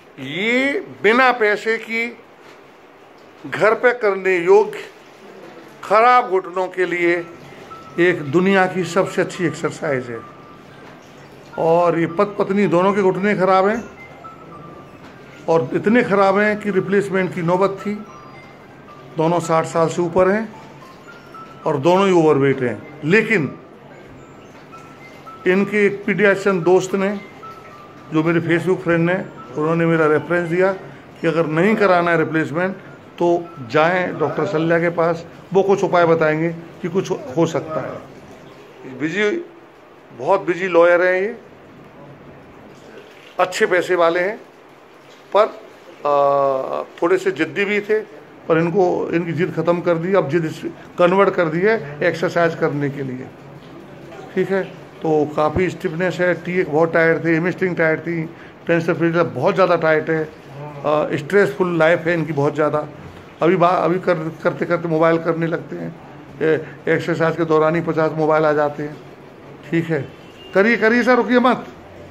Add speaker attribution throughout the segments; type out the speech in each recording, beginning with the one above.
Speaker 1: ये बिना पैसे की घर पे करने योग्य खराब घुटनों के लिए एक दुनिया की सबसे अच्छी एक्सरसाइज है। और ये पत्नी दोनों के घुटने खराब हैं और इतने खराब हैं कि रिप्लेसमेंट की नौबत थी। दोनों 60 साल से ऊपर हैं और दोनों ही ओवरवेट हैं। लेकिन इनके एक पीडियाट्रिशियन दोस्त ने, जो मेरे फेसबुक फ्रेंड ने, उन्होंने मेरा रेफरेंस दिया कि अगर नहीं कराना है रिप्लेसमेंट तो जाएं डॉक्टर सल्या के पास, वो कुछ उपाय बताएंगे कि कुछ हो सकता है। बहुत बिजी लॉयर हैं, ये अच्छे पैसे वाले हैं, पर थोड़े से जिद्दी भी थे, पर इनकी जिद ख़त्म कर दी। अब जिद कन्वर्ट कर दी है एक्सरसाइज करने के लिए। ठीक है, तो काफ़ी स्टिफनेस है, टी बहुत टायर्ड थे, हेमस्ट्रिंग टायर्ड थी, टेंशन फ्री बहुत ज़्यादा टाइट है, स्ट्रेसफुल लाइफ है इनकी बहुत ज़्यादा। अभी करते करते मोबाइल करने लगते हैं, एक्सरसाइज के दौरान ही 50 मोबाइल आ जाते हैं। ठीक है, करिए सर, रुकिए मत।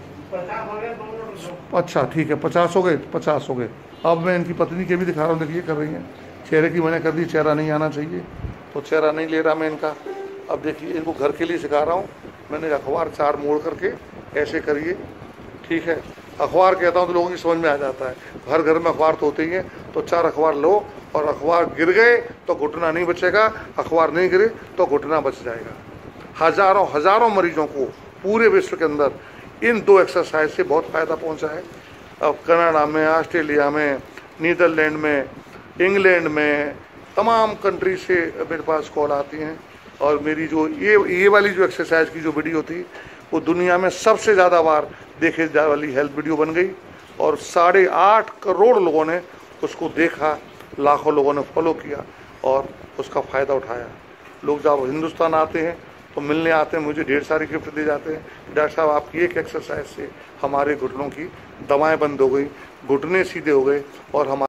Speaker 1: अच्छा ठीक है, 50 हो गए, 50 हो गए। अब मैं इनकी पत्नी के भी दिखा रहा हूँ, देखिए कर रही हैं। चेहरे की मैंने कर दी, चेहरा नहीं आना चाहिए, तो चेहरा नहीं ले रहा मैं इनका। अब देखिए, इनको घर के लिए सिखा रहा हूँ मैंने। अखबार 4 मोड़ करके ऐसे करिए। ठीक है, अखबार कहता हूँ तो लोगों की समझ में आ जाता है। हर घर में अखबार तो होते ही हैं, तो 4 अखबार लो, और अखबार गिर गए तो घुटना नहीं बचेगा, अखबार नहीं गिरे तो घुटना बच जाएगा। हजारों मरीजों को पूरे विश्व के अंदर इन 2 एक्सरसाइज से बहुत फ़ायदा पहुंचा है। अब कनाडा में, ऑस्ट्रेलिया में, नीदरलैंड में, इंग्लैंड में, तमाम कंट्री से मेरे पास कॉल आती हैं। और मेरी जो ये वाली जो एक्सरसाइज की जो वीडियो थी, वो दुनिया में सबसे ज़्यादा बार देखे जाने वाली हेल्थ वीडियो बन गई, और 8.5 करोड़ लोगों ने उसको देखा, लाखों लोगों ने फॉलो किया और उसका फ़ायदा उठाया। लोग जब हिंदुस्तान आते हैं तो मिलने आते हैं, मुझे ढेर सारी गिफ्ट दे जाते हैं। डॉक्टर साहब, आपकी एक एक्सरसाइज से हमारे घुटनों की दवाएं बंद हो गई, घुटने सीधे हो गए और हमारे